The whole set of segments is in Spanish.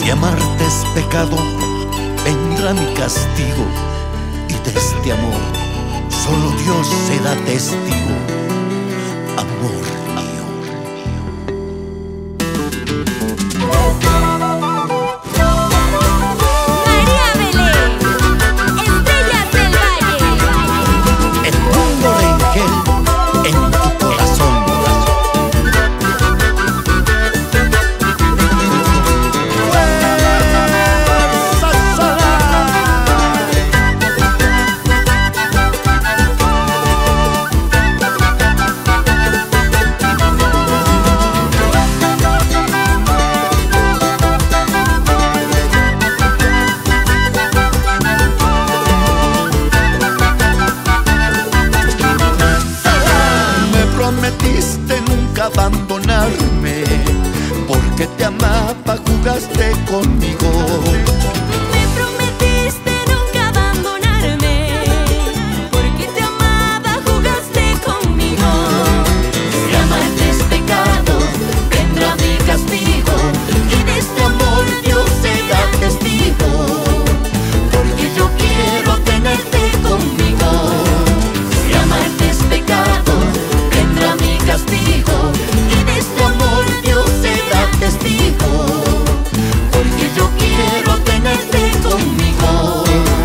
Si amarte es pecado, vendrá mi castigo, y de este amor solo Dios se da testigo. Amor mío. María Belén, Estrellas del Valle. El mundo de Engel en tu corazón. Prometiste nunca abandonarme, porque te amaba, jugaste conmigo. Me prometiste nunca abandonarme, porque te amaba, jugaste conmigo. Si amarte es pecado, vendrá mi castigo, y de este amor Dios se da testigo, porque yo quiero tenerte conmigo. Si amarte es pecado, vendrá mi castigo, y de este amor Dios se da testigo, porque yo quiero tenerte conmigo.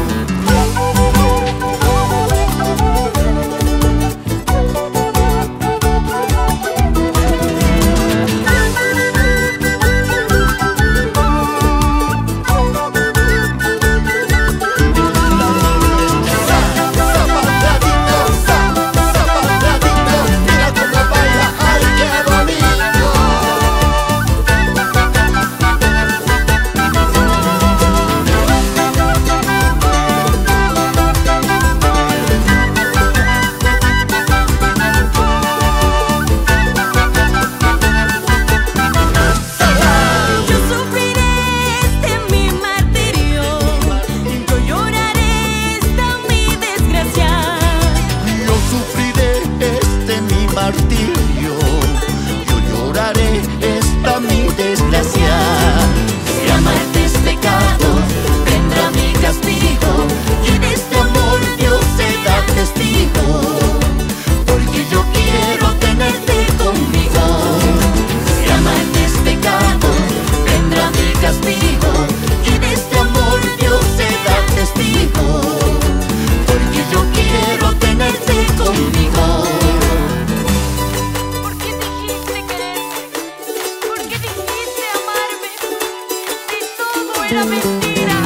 Martirio, yo lloraré esta mi desgracia. Si amarte es pecado, vendrá mi castigo, y de este amor Dios se da testigo, porque yo quiero tenerte conmigo. Si amarte es pecado, vendrá mi castigo, y de este amor Dios se da testigo, porque yo quiero tenerte conmigo. Era mentira.